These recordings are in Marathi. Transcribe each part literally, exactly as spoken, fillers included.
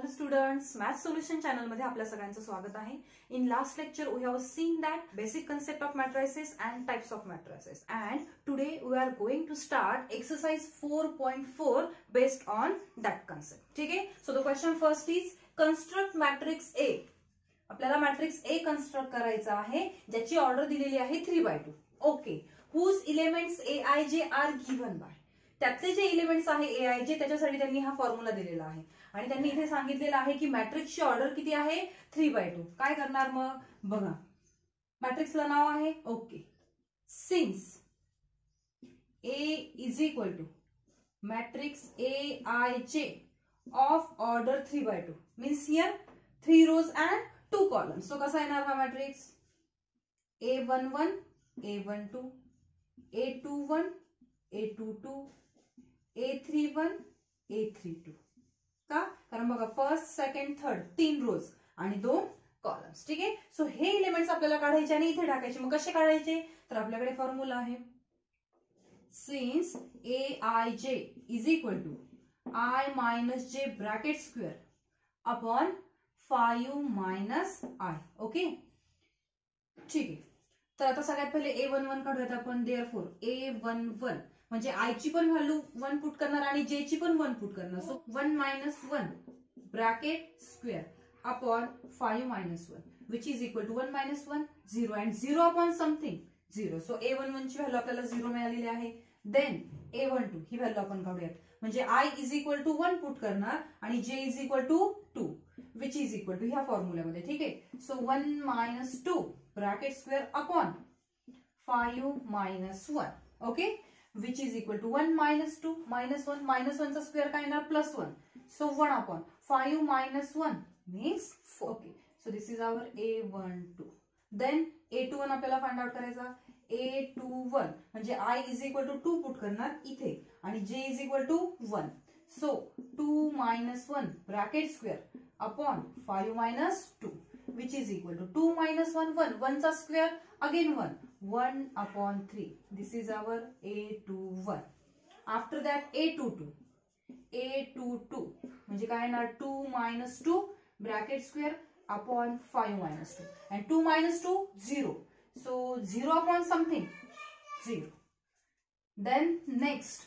Hello students, Math Solution channel मध्ये आपल्या सगळ्यांचं स्वागत आहे. In last lecture we have seen that basic concept of matrices and types of matrices, and today we are going to start exercise four point four based on that concept. ठीक आहे? So the question first is construct matrix A. आपल्याला matrix A construct करायचा आहे ज्याची ऑर्डर दिलेली आहे three by two. Okay. Whose elements A I J are given by. त्यातले जे एलिमेंट्स आहे ए आय जे त्याच्यासाठी त्यांनी हा फॉर्म्युला दिलेला आहे आणि त्यांनी इथे सांगितलेलं आहे की मॅट्रिक्सची ऑर्डर किती आहे थ्री बाय टू. काय करणार मग बघा, मॅट्रिक्सला नाव आहे okay since A is equal to matrix A I J of order three by two means here three rows and two columns. So कसा येणार हा matrix A one one A one two A two one A two two A three one A three two. का कारण बघा फर्स्ट सेकंड थर्ड तीन रोज आणि दोन कॉलम्स. ठीक आहे. सो हे एलिमेंट्स आपल्याला काढायचे आणि इथे टाकायचे. मग कसे काढायचे तर आपल्याकडे फॉर्म्युला आहे since A I J is equal to I minus J bracket square upon five minus I. Okay ठीक आहे. तर आता सगळ्यात पहिले ए वन वन काढूयात आपण. देअरफॉर ए वन वन म्हणजे आय ची पण व्हॅल्यू वन पुट करणार आणि जे ची पण वन पुट करणार. So one minus one bracket square upon five minus one which is equal to one minus one zero and zero upon something zero. So A one one ची व्हॅल्यू आपल्याला झिरो मिळालेली आहे. देन ए वन टू ही व्हॅल्यू आपण काढूयात म्हणजे I is equal to one put करणार आणि J is equal to two which is equal to ह्या फॉर्म्युल्यामध्ये. ठीक आहे. So one minus two bracket square upon five minus one. Okay which is equal to one minus two minus one minus one चा स्क्वेअर काय येणार plus one. So one upon five minus one means four. Okay. So this is our A one two. Then A two one आपल्याला फाइंड आउट करायचा. A two one म्हणजे I is equal to two put करणार इथे आणि J is equal to one. So two minus one bracket square upon five minus two which is equal to two minus one one. one चा square again one. one upon three. This is our A two one. After that A two two. A two two म्हणजे काय येणार two minus two bracket square upon five minus two and two minus two zero. So zero upon something zero. Then next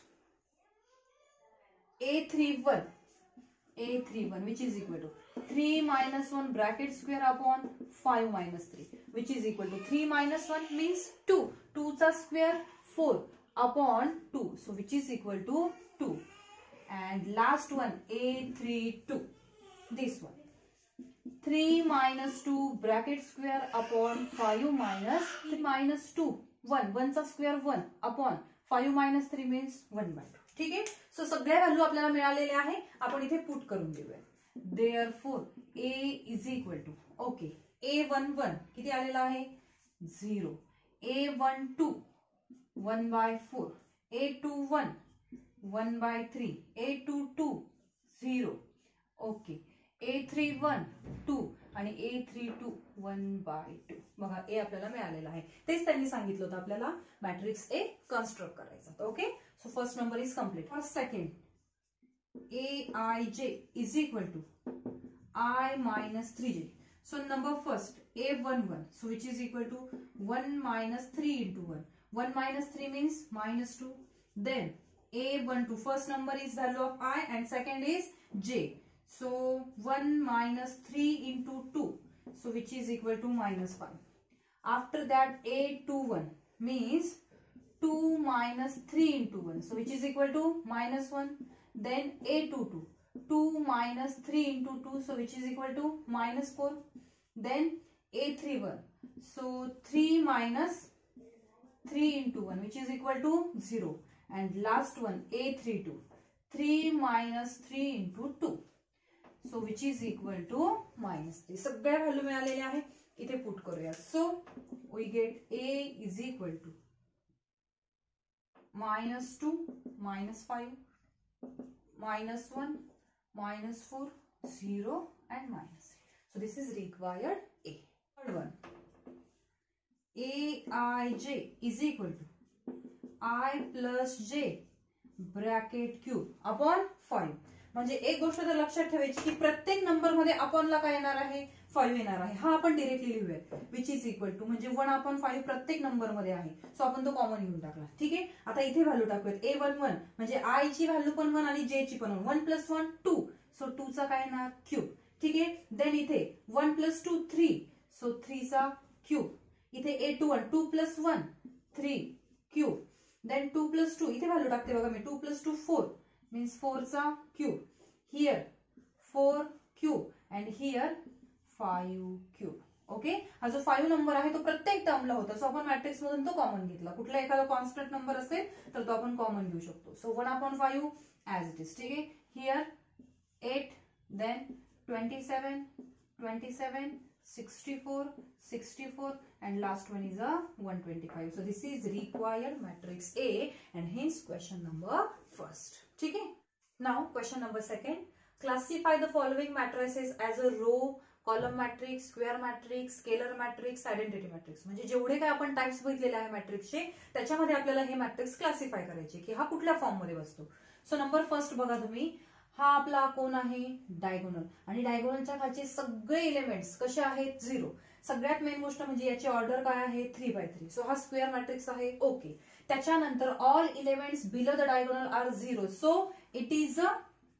A three one. A three one which is equal to three minus one bracket square upon five minus three which is equal to three minus one means two. two चा square four upon two. So which is equal to two. And last one A three two. This one. three minus two bracket square upon five minus three minus two. one. one चा square one upon five minus three means one by two. ठीक आहे. सो सगळ्या व्हॅल्यू आपल्याला मिळालेल्या आहे. आपण इथे पुट करून घेऊया. Therefore A is equal to okay A one one किती आलेला आहे zero. A one two one by four. A two one one by three. A two two zero. Okay A three one two आणि A three two one by two. बघा ए आपल्याला मिळालेला आहे. तेच त्यांनी सांगितलं होतं आपल्याला मॅट्रिक्स ए कन्स्ट्रक्ट करायचा. Okay so first number is complete. First second A I J is equal to I minus three J. So number first A one one so which is equal to one minus three into one. One minus three means minus two. Then A one two first number is value of I and second is J. So one minus three into two. So which is equal to minus five. After that A two one means two minus three into one. So which is equal to minus one. Then A two two. two minus three into two. So which is equal to minus four. Then A three one. So three minus three into one which is equal to zero. And last one A three two. three minus three into two. So which is equal to minus three. सगळ्या व्हॅल्यू मिळालेल्या आहे. इथे पुट करूया. So we get A is equal to minus two minus five minus one minus four zero and minus three. So this is required A. Third one A I J is equal to I plus J bracket cube upon five म्हणजे एक गोष्ट तर लक्षात ठेवायची की प्रत्येक नंबरमध्ये अपॉनला काय येणार आहे, फाईव्ह येणार आहे. हा आपण डिरेक्टली लिहूया, विच इज इक्वल टू म्हणजे वन अपॉन फाईव्ह प्रत्येक नंबरमध्ये आहे. सो आपण तो कॉमन घेऊन टाकला. ठीक आहे, आता इथे व्हॅल्यू टाकूयात. ए वन वन म्हणजे आय ची व्हॅल्यू पण वन आणि जे ची पण one. One plus one two, so two चा काय येणार क्यूब. ठीक आहे, देन इथे one plus two three, so three चा क्यूब. इथे A two one, two plus one three cube. Then two plus two, इथे व्हॅल्यू टाकते बघा मी, two plus two four means four चा cube. Here four cube and here five cube. Okay, हा जो फाईव्ह नंबर आहे तो प्रत्येक टर्मला होता. सो आपण मॅट्रिक्स मधून तो कॉमन घेतला. कुठला एखादा कॉन्स्टंट नंबर असेल तर तो आपण कॉमन घेऊ शकतो. So one upon five as it is. ठीक आहे, here eight, then twenty seven, twenty seven, sixty-four, sixty-four, and last one is a one twenty-five. So this is required matrix A, and hence question number first. ठीक है? Now question number second. Classify the following matrices as a row, column matrix, square matrix, scalar matrix, identity matrix. म्हणजे जेवढे काय आपण टाइप्स बघितलेले आहे मॅट्रिक्सचे त्याच्यामध्ये आपल्याला हे मॅट्रिक्स क्लासिफाय करायचे की हा कुठल्या फॉर्म मध्ये बसतो. सो नंबर फर्स्ट बघा तुम्ही, हा आपला कोण आहे डायगोनल, आणि डायगोनलच्या खालचे सगळे एलिमेंट्स कसे आहेत झिरो. सगळ्यात मेन गोष्ट म्हणजे याची ऑर्डर काय आहे थ्री बाय थ्री. सो हा स्क्वेअर मॅट्रिक्स आहे. ओके, त्याच्यानंतर all elements below the diagonal are zero. So it is a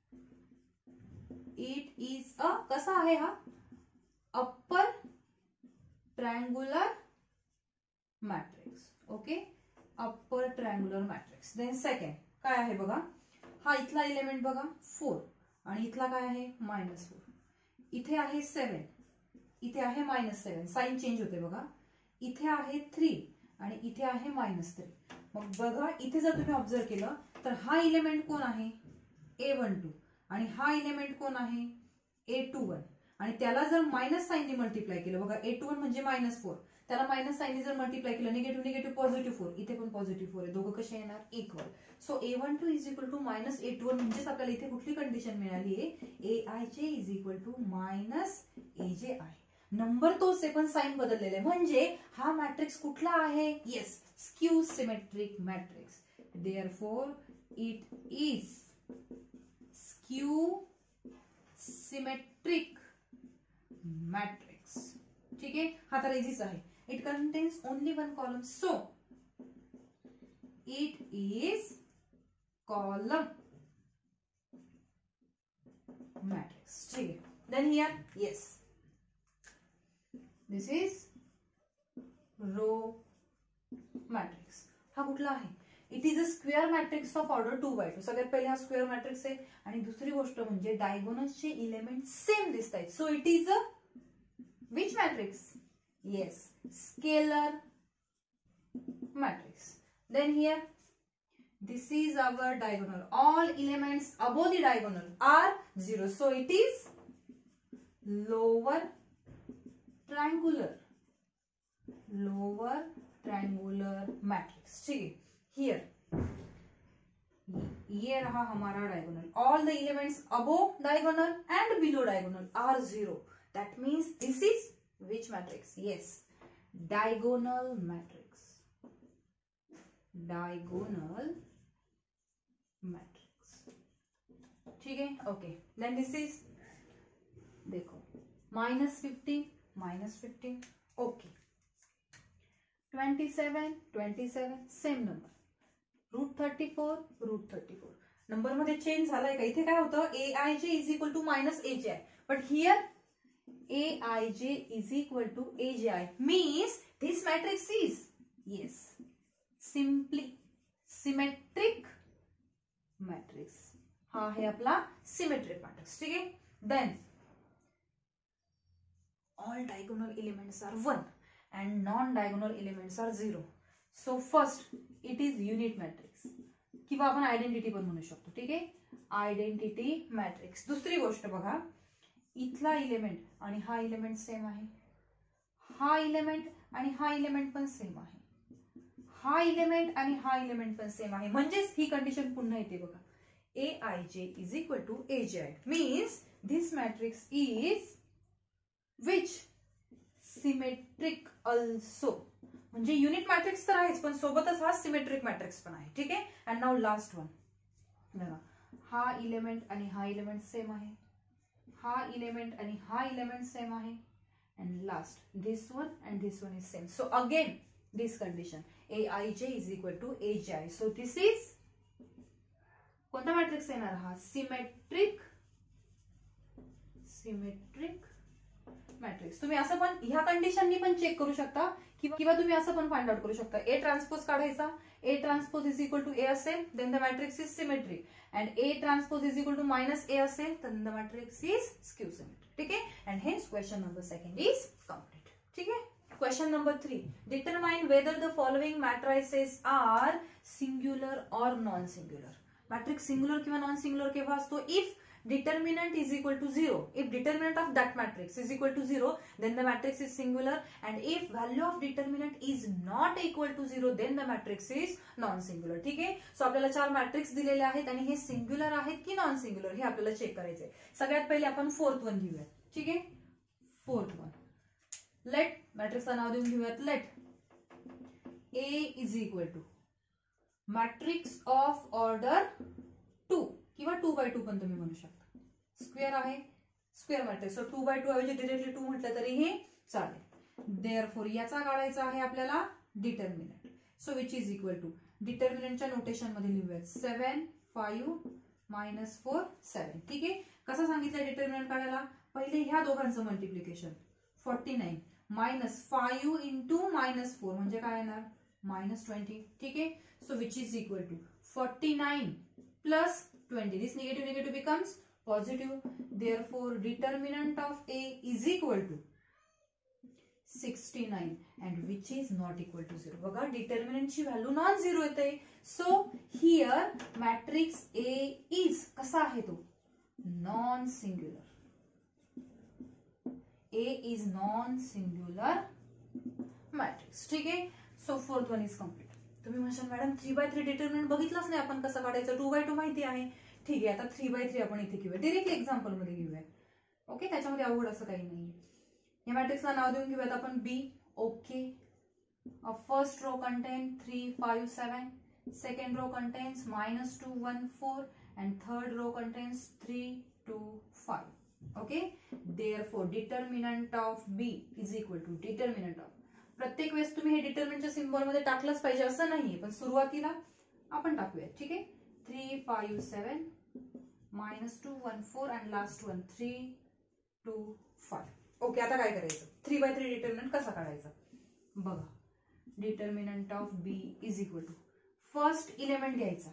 it is a कसा आहे हा upper triangular matrix. Okay, upper triangular matrix. Then second काय आहे बघा, हा इथला एलिमेंट बघा फोर आणि इथला काय आहे मायनस फोर. इथे आहे सेवन, इथे आहे मायनस सेवन, साइन चेंज होते बघा. इथे आहे थ्री आणि इथे आहे मायनस थ्री. मग बघा इथे जर तुम्ही ऑब्झर्व केलं तर हा एलिमेंट कोण आहे ए वन टू आणि हा एलिमेंट कोण आहे ए टू वन, आणि त्याला जर मायनस साईनने मल्टिप्लाय केलं बघा, ए टू वन म्हणजे मायनस फोर, त्याला मायनस साईनने जर मल्टिप्लाय केलं निगेटिव्ह निगेटिव्ह पॉझिटिव्ह फोर, इथे पण पॉझिटिव्ह फोर आहे, दोघं कसे येणार equal. So A one two is equal to minus A two one म्हणजेच आपल्याला इथे कुठली कंडिशन मिळाली आहे A I J is equal to minus A J I. Number तोच आहे पण साइन बदललेले, म्हणजे हा मॅट्रिक्स कुठला आहे, yes skew symmetric matrix. Therefore it is skew symmetric matrix. ठीक आहे, हा तर इझीच आहे. It contains only one column, so it is column matrix. ठीक आहे, then here yes this is row matrix. हा कुठला आहे, it is a square matrix of order two by two. सगळ्यात पहिले हा स्क्वेअर मॅट्रिक्स आहे, आणि दुसरी गोष्ट म्हणजे डायगोनल्सचे इलेमेंट सेम दिसत आहेत. So it is a which matrix? Yes, scalar matrix. Then here this is our diagonal. All elements above the diagonal are zero, so it is lower triangular lower triangular matrix. ठीक है, here ये रहा हमारा diagonal. All the elements above diagonal and below diagonal are zero. That means this is which matrix? Yes, diagonal matrix. Diagonal matrix. ठीक है, okay. Then this is देखो minus fifteen, minus fifteen. Okay. twenty-seven, twenty-seven, same number. Root thirty-four, root thirty-four. Number मध्ये चेंज झालाय का? इथे काय होतं A I J is equal to minus A J I, but here A I J is equal to A J I means this matrix is yes simply symmetric matrix. हा है अपना symmetric matrix. ठीक है, then all diagonal elements are one and non-diagonal elements are zero. So first it is unit matrix किंवा आपण आयडेंटिटी पण म्हणू शकतो. ठीक आहे, आयडेंटिटी मॅट्रिक्स. दुसरी गोष्ट बघा, इथला इलेमेंट आणि हा इलेमेंट सेम आहे, हा इलेमेंट आणि हा इलेमेंट पण सेम आहे, हा इलेमेंट आणि हा इलेमेंट पण सेम आहे, म्हणजेच ही कंडिशन पुन्हा येते बघा. A I J is equal to A J I means this matrix is which symmetric also. म्हणजे युनिट मॅट्रिक्स तर आहेच पण सोबतच हा सिमेट्रिक मॅट्रिक्स पण आहे. ठीक आहे, अँड नाउ लास्ट वन बघा, हा इलेमेंट आणि हा इलेमेंट सेम आहे, हा इलेमेंट आणि हा इलेमेंट सेम आहे, and last this one and this one is same. So again this condition Aij is equal to Aj. So this is कोणता मॅट्रिक्स येणार हा सिमेट्रिक सिमेट्रिक मॅट्रिक्स. तुम्ही असं पण ह्या कंडिशननी पण चेक करू शकता किंवा तुम्ही असं पण फाइंड आउट करू शकता. ए ट्रान्सपोज काढायचा, A transpose is equal to A असेल then the matrix is symmetric, and A transpose is equal to minus A असेल तर the matrix is skew symmetric. ठीक है, and hence question number second is complete. ठीक है, question number three, determine whether the following matrices are singular और नॉन सिंग्युलर. मॅट्रिक्स सिंग्युलर किंवा नॉन सिंग्युलर केव्हा असतो? If determinant is equal to zero. If determinant of that matrix is equal to zero, then the matrix is singular, and if value of determinant is not equal to zero, then the matrix is non-singular. ठीक आहे, सो आपल्याला चार मॅट्रिक्स दिलेले आहेत आणि हे सिंग्युलर आहेत की नॉन सिंग्युलर हे आपल्याला चेक करायचंय. सगळ्यात पहिले आपण फोर्थ वन घेऊयात. ठीक आहे, फोर्थ वन लेट मॅट्रिक्सला नाव देऊन घेऊयात let A is equal to matrix of order two किंवा टू बाय टू पण तुम्ही म्हणू शकता. स्क्वेअर आहे, square matrix, so two by two ऐवजी डिरेक्टली टू म्हटलं तरीही चालेल. देअरफॉर याचा काढायचा आहे आपल्याला determinant. So which is equal to डिटर्मिनंटच्या नोटेशन मध्ये लिहूयात seven five minus four seven. ठीक आहे, कसं सांगितलं डिटर्मिनंट काढायला? पहिले ह्या दोघांचं multiplication forty nine minus five into minus four म्हणजे काय येणार? Minus twenty. ठीक आहे, so which is equal to forty nine plus twenty. This negative negative becomes positive. Therefore, determinant of A is equal to sixty-nine and which is not equal to zero. बघा determinant ची व्हॅल्यू नॉन झिरो येते. So here matrix A is कसा आहे तो? Non singular. A is non singular matrix. ठीक आहे, so fourth one is complete. तुम्ही म्हणशाल madam three by three determinant बघितलंच नाही आपण कसं काढायचं, टू बाय टू माहिती आहे. ठीक आहे, आता थ्री बाय थ्री आपण इथे घेऊया, डिरेक्टली एक्झाम्पल मध्ये घेऊया. ओके, त्याच्यामध्ये अवघड असं काही नाही. या मॅट्रिक्सला नाव देऊन घेऊयात आपण B. Okay, first row contain three five seven, second row contains minus two one four, and third row contains three two five. Okay, therefore determinant of B is equal to determinant of, प्रत्येक वेळेस तुम्ही हे डिटर्मिनंटच्या सिम्बॉल मध्ये टाकलंच पाहिजे असं नाहीये, पण सुरुवातीला आपण टाकूया. ठीक आहे, three five seven minus two one four and last one three two five. Okay, आता काय करायचं? थ्री बाय थ्री डिटर्मिनंट कसा काढायचा बघा. Determinant of B is equal to first element घ्यायचा,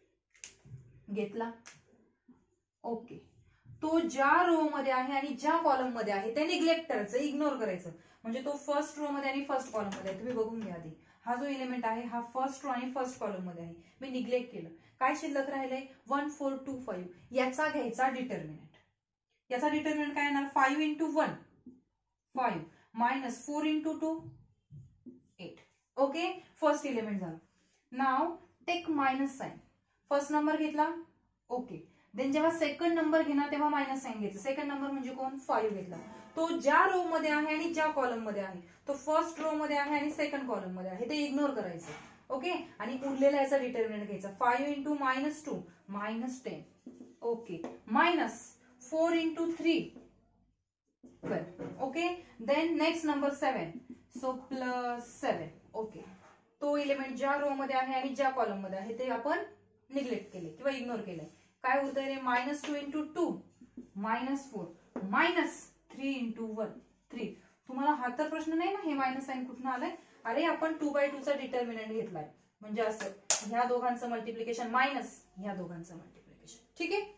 घेतला. ओके, तो ज्या रो मध्ये आहे आणि ज्या कॉलम मध्ये आहे ते निग्लेक्ट करायचं, इग्नोर करायचं. म्हणजे तो फर्स्ट रो मध्ये आणि फर्स्ट कॉलम मध्ये आहे. तुम्ही बघून घ्या आधी, हा जो इलेमेंट आहे हा फर्स्ट रो आणि फर्स्ट कॉलम मध्ये आहे, मी निग्लेक्ट केलं. काय शिल्लक राहिलंय? One four two five. याचा घ्यायचा डिटर्मिनंट. याचा डिटर्मिनंट काय येणार? Five into one five minus four into two eight. Okay, first element झाला. Now take minus sign. First number घेतला. ओके, देन जेव्हा सेकंड नंबर घेणार तेव्हा मायनस साइन घ्यायचं. सेकंड नंबर म्हणजे कोण? फाईव्ह घेतला. तो ज्या रो मध्ये आहे आणि ज्या कॉलम मध्ये आहे, तो फर्स्ट रो मध्ये आहे आणि सेकंड कॉलम मध्ये आहे, ते इग्नोर करायचं. ओके, आणि उरलेला याचा डिटर्मिनंट घ्यायचा. Five into minus two minus ten. Okay, minus four into three twelve. Okay, then next number seven, so plus seven. Okay, तो इलेमेंट ज्या रो मध्ये आहे आणि ज्या कॉलम मध्ये आहे ते आपण निग्लेक्ट केले किंवा इग्नोर केले. काय उरतंय रे? Minus two into two minus four minus three into one three. तुम्हाला हा तर प्रश्न नाही ना हे मायनस साइन कुठून आलंय? अरे आपण टू बाय टू चा डिटर्मिनंट घेतलाय, म्हणजे असं ह्या दोघांचं मल्टिप्लिकेशन मायनस ह्या दोघांचं मल्टिप्लिकेशन. ठीक आहे,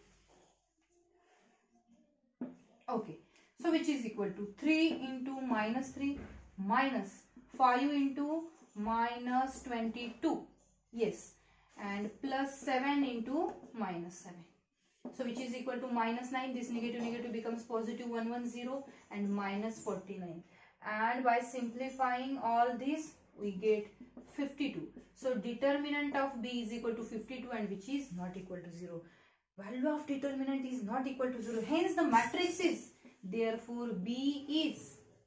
okay, so which is equal to three into minus three minus five into minus twenty two. Yes, and plus seven into minus seven. So which is equal to minus nine. This negative negative becomes positive one hundred ten and minus forty-nine. And by simplifying all this we get fifty-two. So determinant of B is equal to fifty-two and which is not equal to zero. Value of determinant is not equal to zero. Hence the matrix is, therefore B is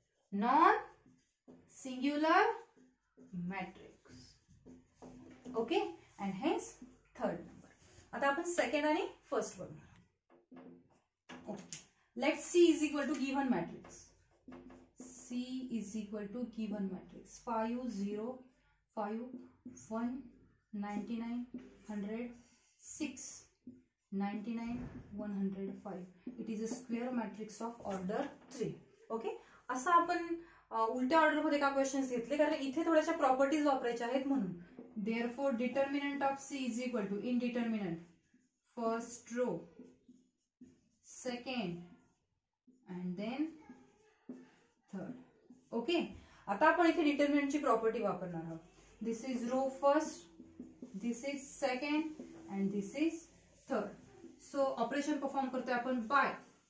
non-singular matrix. Okay. And hence third number. आता आपण सेकंड आणि फर्स्ट बघणार. Okay, let C is equal to given matrix. C is equal to given matrix five zero five one ninety nine hundred six ninety nine one hundred five. It is a square matrix of order three. Okay, असं आपण उलट्या ऑर्डर मध्ये का क्वेश्चन्स घेतले, कारण इथे थोड्याशा प्रॉपर्टीज वापरायच्या आहेत म्हणून. Therefore determinant of C is equal to indeterminant first row second and then third. Okay, आता आपण इथे डिटर्मिनंटची प्रॉपर्टी वापरणार आहोत. This is row first, this is second and this is third. So operation perform करतोय आपण by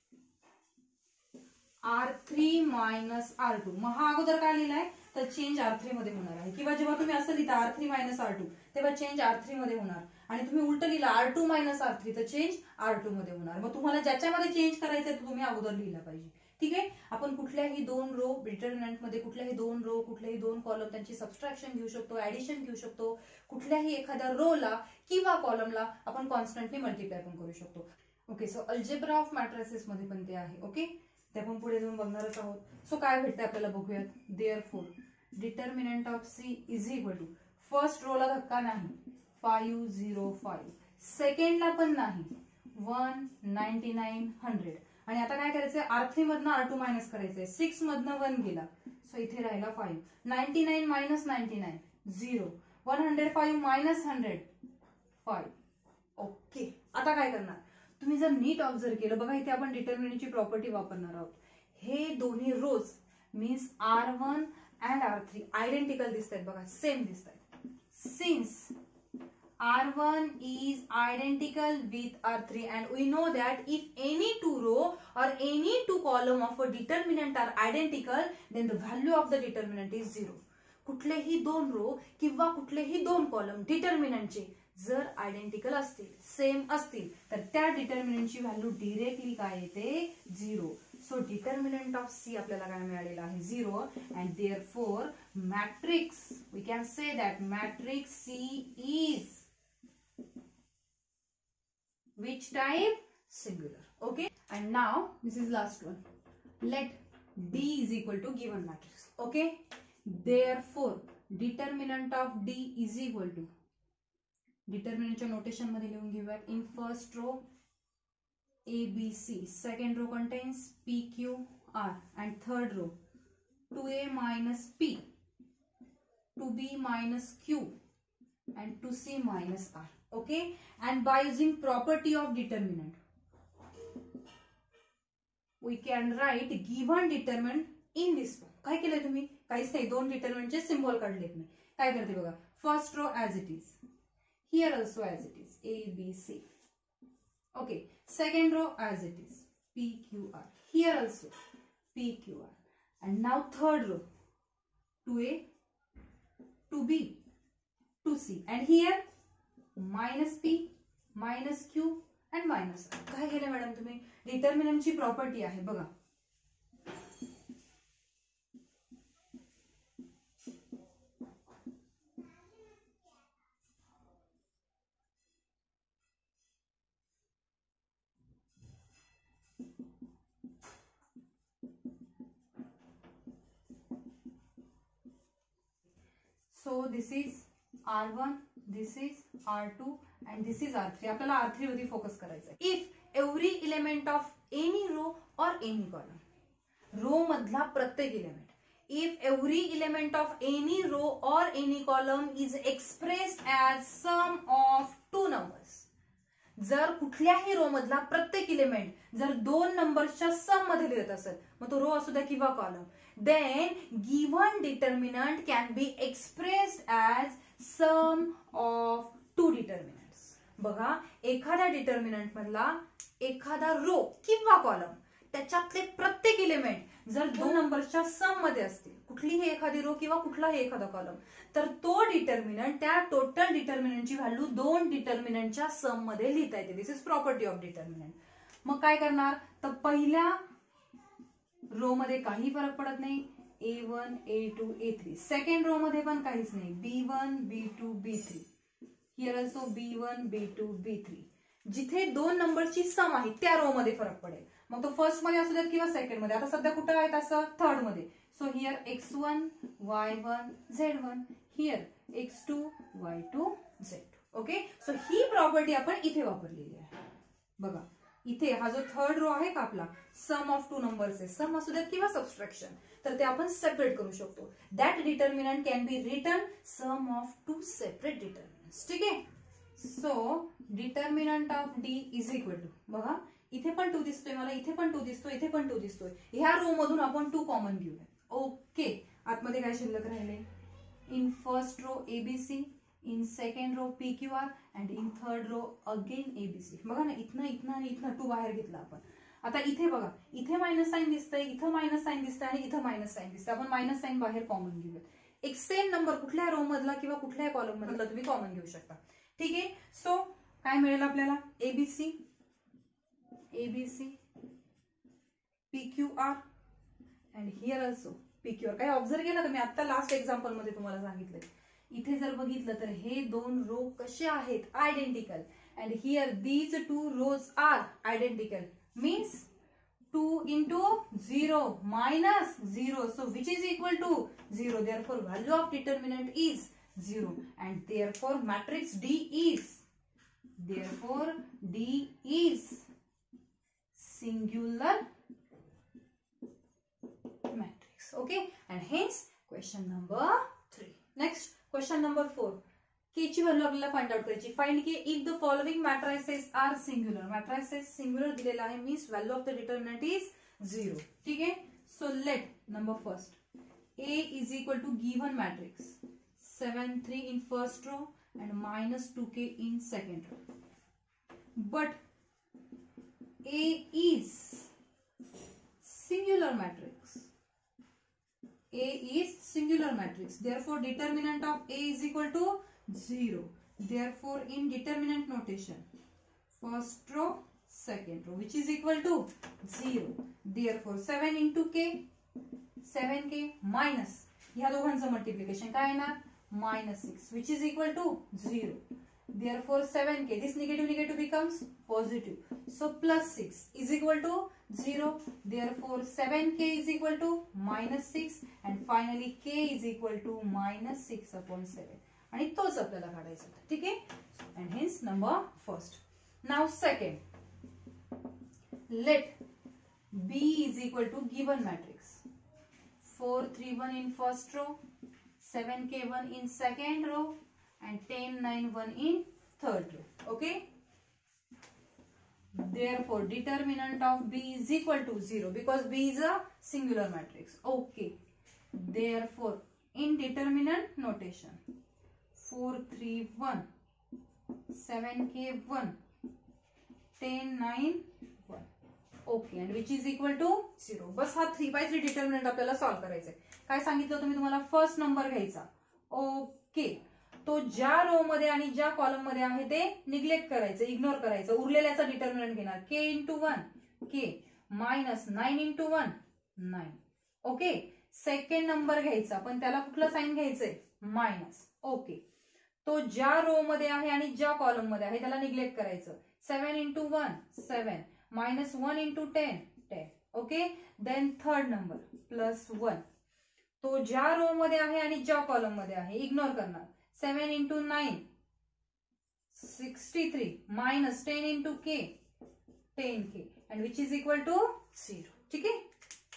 R three minus R two. मग हा अगोदर काय लिहिलाय तर चेंज आर थ्री मध्ये होणार आहे, किंवा जेव्हा तुम्ही असं लिहिता R three minus R two तेव्हा चेंज आर थ्री मध्ये होणार, आणि तुम्ही उलट लिहिला R two minus R three तर चेंज आर टू मध्ये होणार. मग तुम्हाला ज्याच्यामध्ये चेंज करायचंय ते तुम्ही अगोदर लिहिला पाहिजे. ठीक आहे, आपण कुठल्याही दोन रो डिटर्मिनंट मध्ये कुठल्याही दोन रो कुठल्याही दोन कॉलम त्यांची सबस्ट्रॅक्शन घेऊ शकतो, ऍडिशन घेऊ शकतो. कुठल्याही एखाद्या रोला किंवा कॉलमला आपण कॉन्स्टंटली मल्टिप्लाय पण करू शकतो. Okay, so algebra of matrices मध्ये पण ते आहे. ओके, ते आपण पुढे जाऊन बघणारच आहोत. सो काय भेटतंय आपल्याला बघूयात. Therefore determinant of C is equal to first रोला धक्का नाही फाइव झिरो फाइव, सेकंडला पण नाही वन नाइन्टी नाइन हंड्रेड. आणि आता काय करायचंय आर थ्री मधनं आर टू मायनस करायचंय. सिक्स मधनं वन गेला सो इथे राहिला five. Ninety nine minus ninety nine zero. One hundred five minus hundred five. Okay, आता काय करणार तुम्ही जर नीट ऑब्झर्व केलं बघा, इथे आपण डिटर्मिनंटची प्रॉपर्टी वापरणार आहोत. हे दोन्ही rows means R one and R three identical दिसत आहेत बघा, सेम दिसत आहेत. Since R one is identical with R three and we know that if any two row or any two column of a determinant are identical then the value of the determinant is zero. कुठलेही दोन रो किंवा कुठलेही दोन कॉलम डिटर्मिनंटचे जर आयडेंटिकल असतील, सेम असतील, तर त्या डिटर्मिनंटची व्हॅल्यू डिरेक्टली काय येते झिरो. सो डिटर्मिनंट ऑफ सी आपल्याला काय मिळालेलं आहे झिरो. And therefore matrix we can say that matrix C is which type? Singular. Okay, and now this is last one. Let D is equal to given matrix. Okay, therefore determinant of D is equal to, determinant च्या notation मध्ये लिहून घेऊयात. In first row A B C, second row contains P Q R and third row two A minus P, two B minus Q and two C minus R. Okay, and by using property of determinant we can write given determinant in this form. काय केलंय तुम्ही काहीच नाही, दोन डिटर्मिनंटचे सिम्बॉल काढलेत मी. काय करते बघा, first row as it is, here also as it is A B C. Okay, second row as it is P Q R, here also P Q R. And now third row two A two B two C and here minus P minus Q and minus R. काय केलं मॅडम तुम्ही, डिटर्मिनंटची प्रॉपर्टी आहे बघा. So this is R one, this is R two and this is R three. आपल्याला आर थ्री वरती फोकस करायचा आहे. If every element of any row or any column, row मधला प्रत्येक element, if every element of any row or any column is expressed as sum of two numbers, जर कुठल्याही रो मधला प्रत्येक इलेमेंट जर दोन नंबर्सच्या सम मध्ये लिहित असेल, मग तो रो असू द्या किंवा column, then given determinant can be expressed as sum of two determinants. बघा, एखाद्या डिटर्मिनंट मधला एखादा रो किंवा कॉलम त्याच्यातले प्रत्येक इलेमेंट जर दोन नंबरच्या सम मध्ये असतील, कुठलीही एखादी रो किंवा कुठलाही एखादा कॉलम, तर तो डिटर्मिनंट त्या टोटल डिटर्मिनंटची व्हॅल्यू दोन डिटर्मिनंटच्या सम मध्ये लिहिता येते. This is property of determinant. मग काय करणार तर पहिल्या रो मध्ये काही फरक पडत नाही, A one A two A three. Second row मध्ये पण काहीच नाही, B one B two B three. Here also B one B two B three. जिथे दोन नंबरची सम आहे त्या रो मध्ये फरक पडेल. मग तो फर्स्ट मध्ये असू द्यात किंवा सेकंड मध्ये. आता सध्या कुठं आहेत असं थर्ड मध्ये. So here X one Y one Z one, here X two Y two Z two. Okay, so ही प्रॉपर्टी आपण इथे वापरलेली आहे. बघा इथे हा जो थर्ड रो आहे का आपला, सम ऑफ टू नंबर्स आहे, सम असू द्यात किंवा सबस्ट्रॅक्शन, तर ते आपण सेपरेट करू शकतो. That determinant can be written sum of two separate determinants. ठीक आहे. So determinant of D is equal to, बघा इथे पण टू दिसतोय मला, इथे पण टू दिसतोय, इथे पण टू दिसतोय. ह्या रो मधून आपण टू कॉमन घेऊया. ओके, आतमध्ये काय शिल्लक राहिले, in first row A B C, in second row P Q R and in third row again A B C. बघा ना, इथनं इथनं आणि इथनं टू बाहेर घेतला आपण. आता इथे बघा, इथे मायनस साईन दिसतंय, इथं मायनस साईन दिसतंय आणि इथं मायनस साईन दिसतंय. आपण मायनस साईन बाहेर कॉमन घेऊया. एक सेम नंबर कुठल्या रो मधला किंवा कुठल्याही कॉलम मधला तुम्ही कॉमन घेऊ शकता. ठीक आहे. सो काय मिळेल आपल्याला, A B C A B C P Q R and here also P Q R. काय ऑब्झर्व केलं का, मी आता लास्ट एक्झाम्पल मध्ये तुम्हाला सांगितलं, इथे जर बघितलं तर हे दोन रो कसे आहेत, identical. And here these two rows are identical, means two into zero minus zero, so which is equal to zero. Therefore value of determinant is zero and therefore matrix D is therefore D is singular matrix. Okay, and hence question number three. Next, question number four. K ची व्हॅल्यू आपल्याला फाइंड आउट करायची. Find K if the following matrices are singular. Matrices singular दिलेला आहे, means value of the determinant is zero. ठीक आहे. So let number first, A is equal to given matrix seven three in first row and minus two K in second row. But A is singular matrix. A is singular matrix. Therefore, determinant of A is equal to zero. Therefore, in determinant notation, first row, second row, which is equal to zero. Therefore, seven into K, seven K minus ह्या दोघांचं मल्टिप्लिकेशन काय येणार, minus six, which is equal to zero. Therefore, seven K, this negative negative becomes positive. So, plus six is equal to zero. Therefore, seven K is equal to minus six. And finally, K is equal to minus six upon seven. आणि तोच आपल्याला काढायचा. ठीक आहे. And hence, number first. Now, second. Let B is equal to given matrix. four three one in first row. seven K one in second row. And ten nine one in third row. Okay. Therefore, determinant of B is equal to zero because B is a singular matrix. Okay. Therefore, in determinant notation, four three one, seven K one, ten nine one. Okay. And which is equal to zero. बस हा three by three determinant आपल्याला सॉल्व करायचा आहे. काय सांगितलं तुम्ही, तुम्हाला फर्स्ट नंबर घ्यायचा. ओके. तो ज्या रो मध्ये आणि ज्या कॉलम मध्ये आहे ते निग्लेक्ट करायचं, इग्नोर करायचं. उरलेल्याचा डिटर्मिनंट घेणार. K into one K minus nine into one nine. Okay. Second number घ्यायचा, पण त्याला कुठलं साईन घ्यायचंय, मायनस. ओके. तो ज्या रो मध्ये आहे आणि ज्या कॉलम मध्ये आहे त्याला निग्लेक्ट करायचं. Seven into one seven minus one into ten ten. Okay. Then third number plus one. तो ज्या रो मध्ये आहे आणि ज्या कॉलम मध्ये आहे इग्नोर करणार. seven into nine, sixty-three minus ten into K, ten K, and which is equal to zero. ठीक है.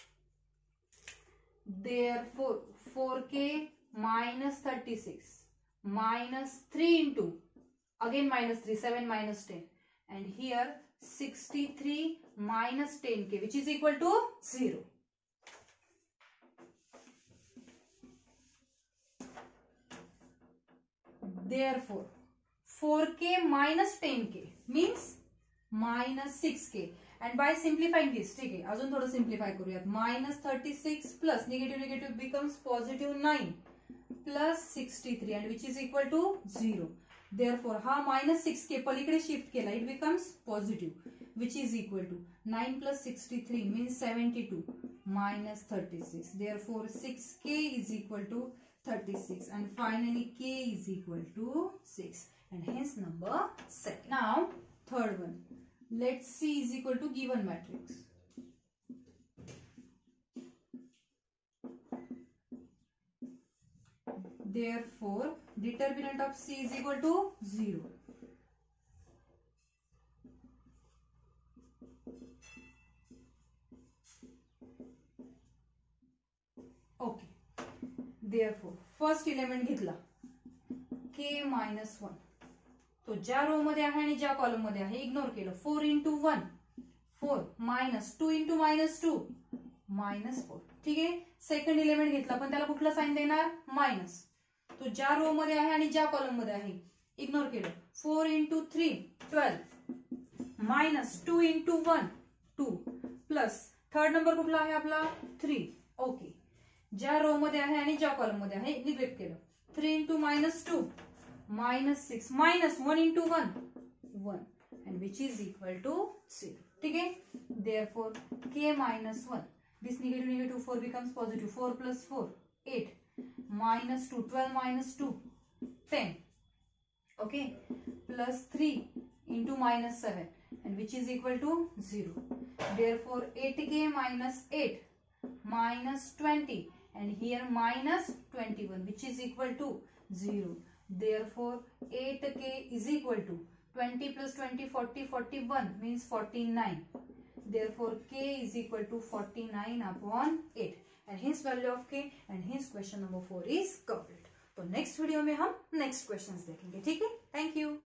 Therefore, four K minus thirty-six minus three into, again minus three, seven minus ten, and here sixty-three minus ten K, which is equal to zero. Therefore, four K minus ten K means minus six K. And by simplifying this, ठीक है, अजून थोडं सिम्प्लिफाय करूयात. minus thirty-six plus negative negative becomes positive nine plus sixty-three and which is equal to zero. Therefore, हा minus six K पलीकडे शिफ्ट केला, it becomes positive, which is equal to nine plus sixty-three means seventy-two minus thirty-six. Therefore, six K is equal to thirty-six and finally K is equal to six and hence number second. Now third one. Let C is equal to given matrix. Therefore, determinant of C is equal to zero. Okay. Therefore, first element घेतला K minus one. तो ज्या रो मध्ये आहे आणि ज्या कॉलम मध्ये आहे इग्नोर केलं. Four into one four minus two into minus two minus four. ठीक आहे. सेकंड इलेमेंट घेतला पण त्याला कुठला साइन देणार मायनस. तो ज्या रो मध्ये आहे आणि ज्या कॉलम मध्ये आहे इग्नोर केलं. Four into three twelve minus two into one two plus third number कुठला आहे आपला थ्री. ओके. ज्या रो मध्ये आहे आणि ज्या कॉलम मध्ये आहे निग्लेक्ट केलं. Three into minus two minus six minus one into one one and which is equal to zero. ठीक है. Therefore k minus one, this negative negative four becomes positive. Four plus four eight minus two twelve minus two ten. Okay. Plus three into minus seven and which is equal to zero. Therefore eight k minus eight minus twenty and here minus twenty-one which is equal to zero. Therefore eight k is equal to twenty plus twenty forty forty-one means forty-nine. Therefore k is equal to forty-nine upon eight and hence value of k and hence question number four is complete. तो next video में हम next questions देखेंगे. ठीक है. Thank you.